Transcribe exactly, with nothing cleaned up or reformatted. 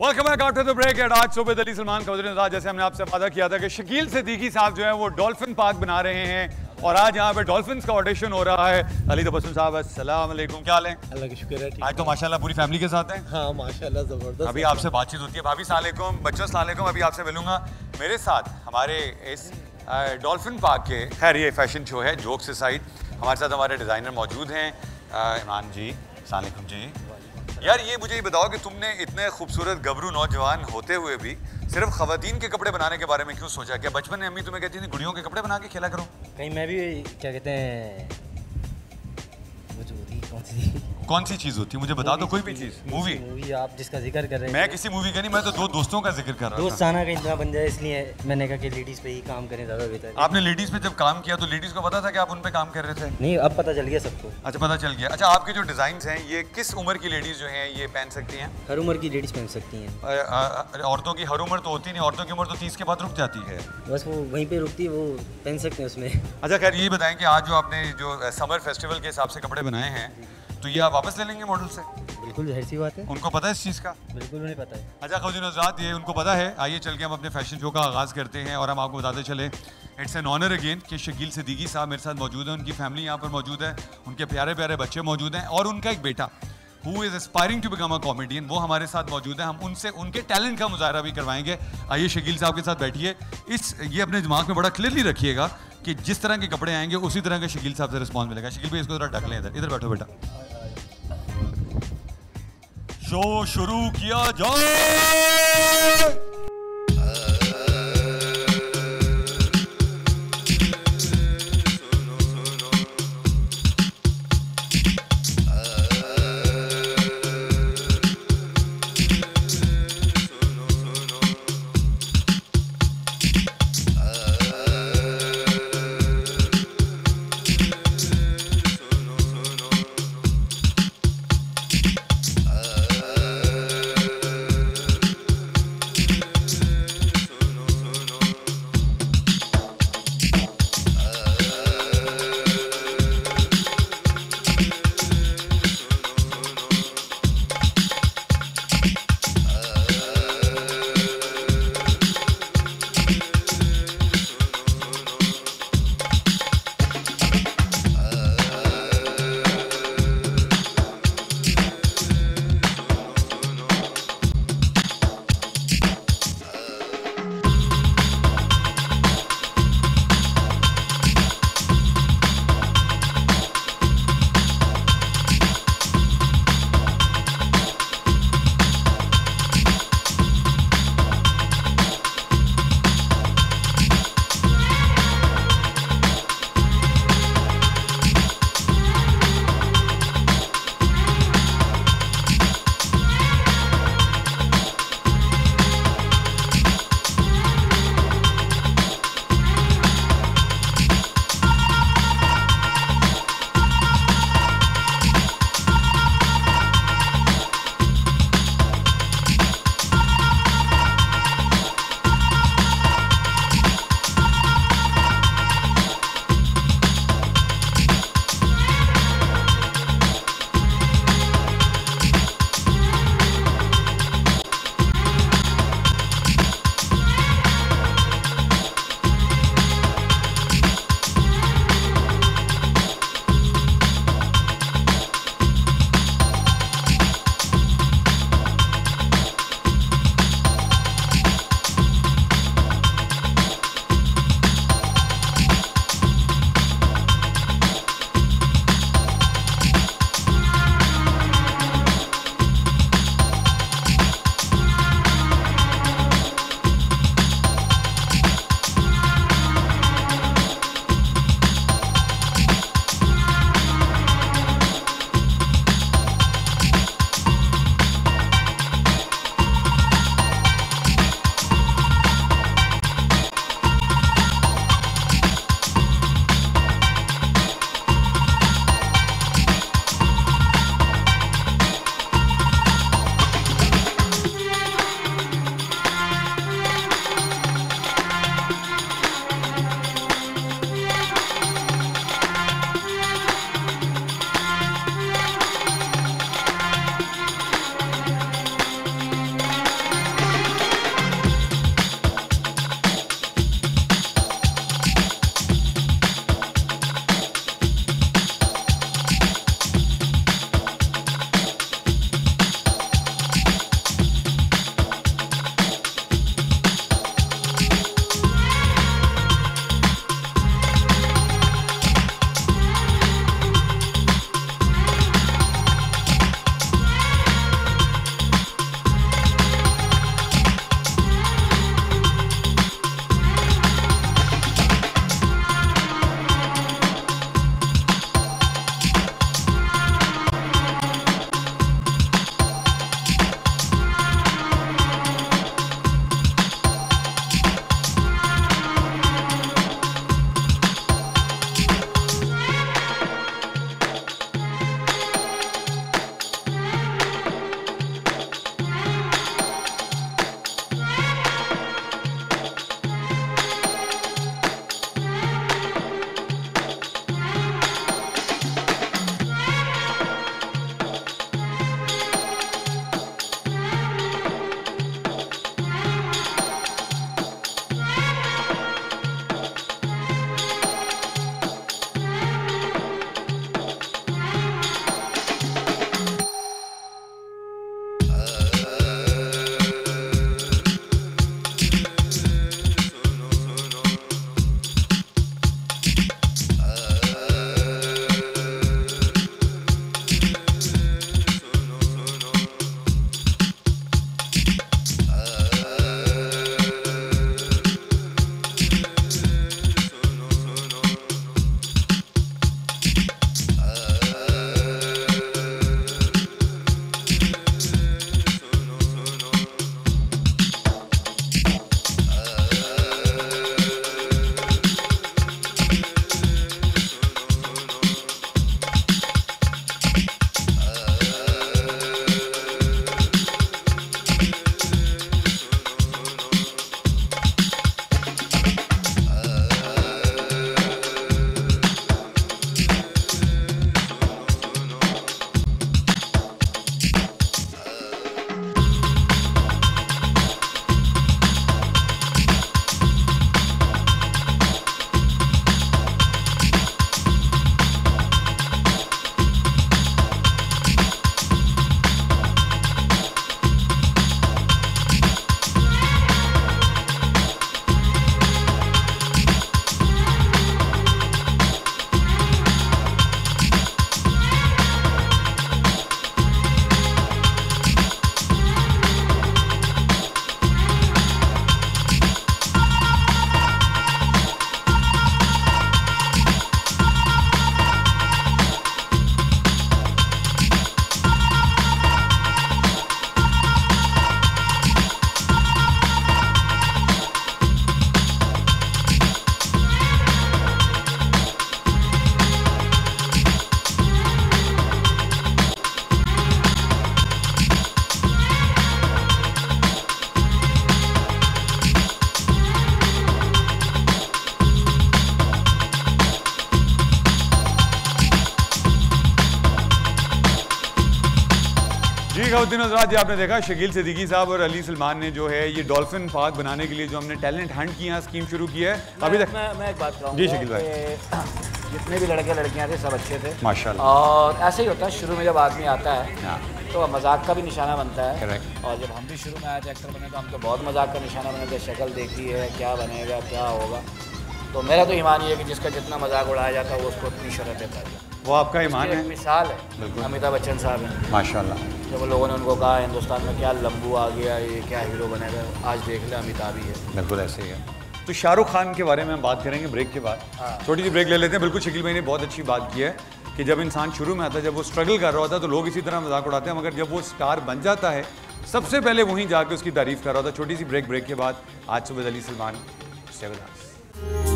Welcome back after the break. At आज सुबह अली सलमान का जैसे हमने आपसे वादा किया था कि शकील सिद्दीकी साहब जो है वो डॉल्फिन पार्क बना रहे हैं और आज यहाँ पे डॉल्फिन्स का ऑडिशन हो रहा है। अली तबस्सुम साहब अस्सलाम वालेकुम, क्या हाल है? अल्लाह का शुक्र है। आज तो माशाल्लाह पूरी फैमिली के साथ हैं। हाँ माशाल्लाह ज़बरदस्त। अभी आपसे बातचीत होती है। भाभी अस्सलाम वालेकुम, बच्चों अस्सलाम वालेकुम। अभी आपसे मिलूंगा। मेरे साथ हमारे इस डॉल्फिन पार्क के, खैर ये फैशन शो है, जोक्स साइड, हमारे साथ हमारे डिज़ाइनर मौजूद हैं। इमरान जी अस्सलाम वालेकुम जी। यार ये मुझे ये बताओ कि तुमने इतने खूबसूरत गबरू नौजवान होते हुए भी सिर्फ खवातीन के कपड़े बनाने के बारे में क्यों सोचा? क्या बचपन में अम्मी तुम्हें कहती थी गुड़ियों के कपड़े बना के खेला करो? कहीं मैं भी क्या कहते हैं वो जो होती कौन सी कौन सी चीज़ होती है मुझे बता दो। कोई भी चीज़, मूवी मूवी आप जिसका जिक्र कर रहे हैं। मैं किसी मूवी का नहीं, मैं तो दो दोस्तों का जिक्र कर रहा था। दोस्ताना का इंतजाम बन जाए इसलिए मैंने कहा कि लेडीज़ पे ही काम करें, ज़्यादा बेहतर है। आपने लेडीज़ पे जब काम किया तो लेडीज़ को पता था कि आप उन पे काम कर रहे थे? नहीं, अब पता चल गया सबको। अच्छा पता चल गया। अच्छा आपके जो डिज़ाइन हैं ये किस उम्र की लेडीज़ जो हैं ये पहन सकती हैं? हर उम्र की लेडीज़ पहन सकती हैं। औरतों की हर उम्र तो होती नहीं, औरतों की उम्र तो तीस के बाद रुक जाती है। बस वो वहीं पे रुकती है, वो पहन सकते हैं उसमें। अच्छा खैर ये बताएं कि आज जो आपने जो समर फेस्टिवल के हिसाब से कपड़े बनाए हैं तो ये आप वापस ले लेंगे मॉडल से? बिल्कुल जाहिर सी बात है। उनको पता है इस चीज़ का? बिल्कुल उन्हें पता है। अच्छा खौजीन हज़रात ये उनको पता है। आइए चल के हम अपने फैशन शो का आगाज़ करते हैं और हम आपको बताते चले इट्स एन ऑनर अगेन कि शकील सिद्दीकी साहब मेरे साथ मौजूद हैं, उनकी फैमिली यहाँ पर मौजूद है, उनके प्यारे प्यारे बच्चे मौजूद हैं और उनका एक बेटा who is aspiring to become a comedian, वो हमारे साथ मौजूद है। हम उनसे उनके टैलेंट का मुजाहरा भी करवाएंगे। आइए शकील साहब के साथ बैठिए। इस ये अपने दिमाग में बड़ा क्लियरली रखिएगा कि जिस तरह के कपड़े आएंगे उसी तरह के शकील साहब से रिस्पॉन्स मिलेगा। शकील भाई इसको जरा ढक लें, इधर इधर बैठो बेटा। शो शुरू किया जाए। जी खातिन हज़रात, जी आपने देखा शकील सिद्दीकी साहब और अली सलमान ने जो है ये डॉल्फिन पार्क बनाने के लिए जो हमने टैलेंट हंट की यहाँ स्कीम शुरू की है अभी तक। मैं मैं एक बात कहूँगा जी शकील भाई, जितने भी लड़के लड़कियाँ थे सब अच्छे थे माशाल्लाह। और ऐसे ही होता है, शुरू में जब आदमी आता है हाँ। तो मजाक का भी निशाना बनता है। करेक्ट। और जब हम भी शुरू में आए थे एक्टर बने तो हम तो बहुत मजाक का निशाना बने थे, शक्ल देखी है क्या बनेगा क्या होगा। तो मेरा तो ईमान ये है कि जिसका जितना मजाक उड़ाया जाता है वो उसको उतनी शरत देता है। वो आपका ईमान है। मिसाल है अमिताभ बच्चन साहब हैं माशाल्लाह। जब लोगों ने उनको कहा हिंदुस्तान में क्या लंबू आ गया, ये क्या हीरो बनेगा, आज देख ले अमिताभ ही है। बिल्कुल ऐसे ही है। तो शाहरुख खान के बारे में हम बात करेंगे ब्रेक के बाद। हाँ। छोटी सी ब्रेक ले लेते हैं। बिल्कुल शकील भाई ने बहुत अच्छी बात की है कि जब इंसान शुरू में आता है, जब वो स्ट्रगल कर रहा होता है तो लोग इसी तरह मजाक उड़ाते हैं, मगर जब वो स्टार बन जाता है सबसे पहले वहीं जाके उसकी तारीफ कर रहा होता है। छोटी सी ब्रेक ब्रेक के बाद आज सुबह अली सलमान से